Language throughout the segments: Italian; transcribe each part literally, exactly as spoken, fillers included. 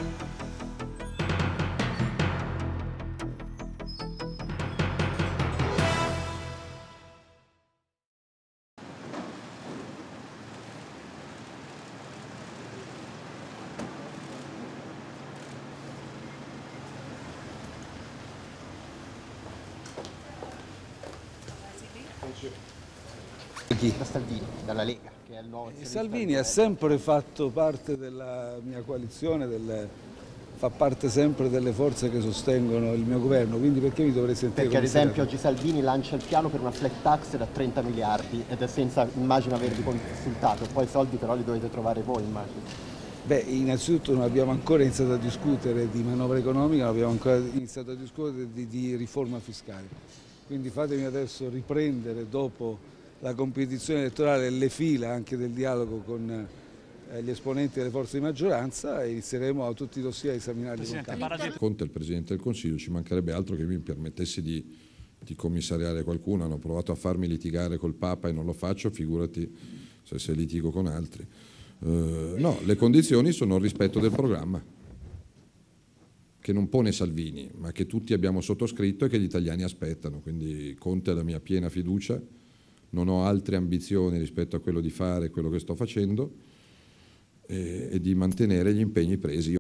Da Salvini, dalla Lega, che è il nuovo Salvini ha sempre fatto parte della mia coalizione, del, fa parte sempre delle forze che sostengono il mio governo, quindi perché mi dovrei sentire? Perché ad esempio oggi Salvini lancia il piano per una flat tax da trenta miliardi ed è senza, immagino, avervi consultato, poi i soldi però li dovete trovare voi, immagino. Beh, innanzitutto non abbiamo ancora iniziato a discutere di manovra economica, non abbiamo ancora iniziato a discutere di, di riforma fiscale, quindi fatemi adesso riprendere dopo la competizione elettorale e le fila anche del dialogo con eh, gli esponenti delle forze di maggioranza e inizieremo a tutti i dossier a esaminarli con calma. Conte, il Presidente del Consiglio, ci mancherebbe altro che mi permettesse di, di commissariare qualcuno. Hanno provato a farmi litigare col Papa e non lo faccio, figurati se, se litigo con altri. Uh, no, le condizioni sono il rispetto del programma, che non pone Salvini, ma che tutti abbiamo sottoscritto e che gli italiani aspettano, quindi Conte ha la mia piena fiducia. Non ho altre ambizioni rispetto a quello di fare quello che sto facendo e, e di mantenere gli impegni presi.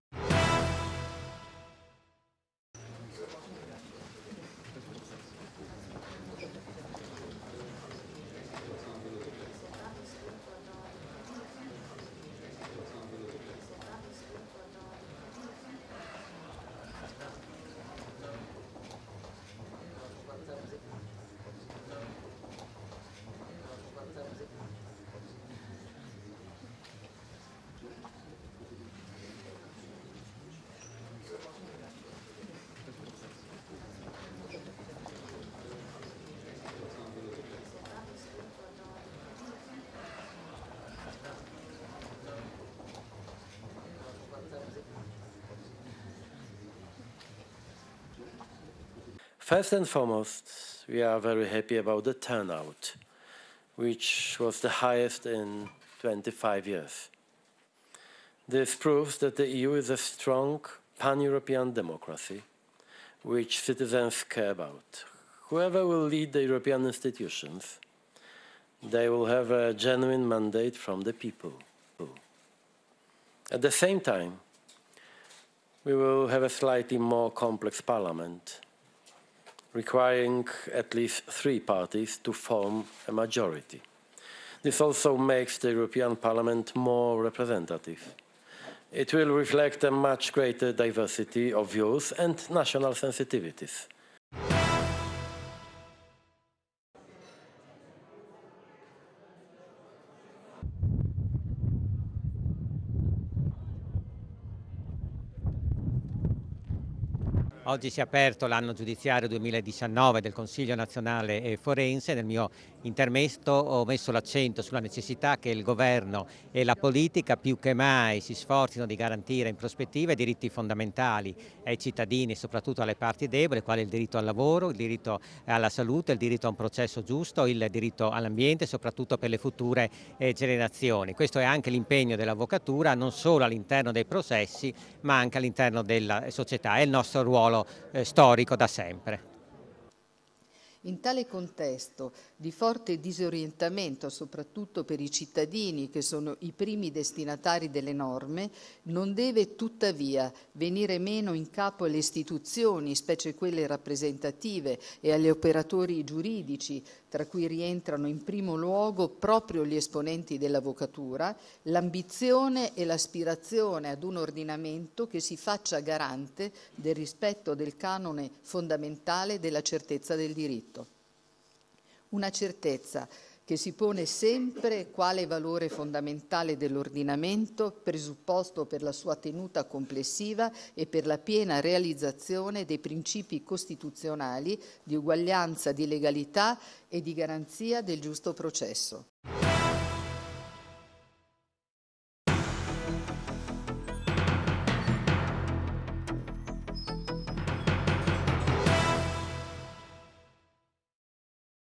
First and foremost, we are very happy about the turnout, which was the highest in twenty-five years. This proves that the E U is a strong pan-European democracy, which citizens care about. Whoever will lead the European institutions, they will have a genuine mandate from the people. At the same time, we will have a slightly more complex parliament, requiring at least three parties to form a majority. This also makes the European Parliament more representative. It will reflect a much greater diversity of views and national sensitivities. Oggi si è aperto l'anno giudiziario duemiladiciannove del Consiglio nazionale forense. Nel mio intervento ho messo l'accento sulla necessità che il governo e la politica più che mai si sforzino di garantire in prospettiva i diritti fondamentali ai cittadini e soprattutto alle parti deboli, quali il diritto al lavoro, il diritto alla salute, il diritto a un processo giusto, il diritto all'ambiente, soprattutto per le future generazioni. Questo è anche l'impegno dell'avvocatura, non solo all'interno dei processi ma anche all'interno della società. È il nostro ruolo eh, storico da sempre. In tale contesto di forte disorientamento, soprattutto per i cittadini che sono i primi destinatari delle norme, non deve tuttavia venire meno in capo alle istituzioni, specie quelle rappresentative, e agli operatori giuridici, tra cui rientrano in primo luogo proprio gli esponenti dell'avvocatura, l'ambizione e l'aspirazione ad un ordinamento che si faccia garante del rispetto del canone fondamentale della certezza del diritto. Una certezza che si pone sempre quale valore fondamentale dell'ordinamento, presupposto per la sua tenuta complessiva e per la piena realizzazione dei principi costituzionali di uguaglianza, di legalità e di garanzia del giusto processo.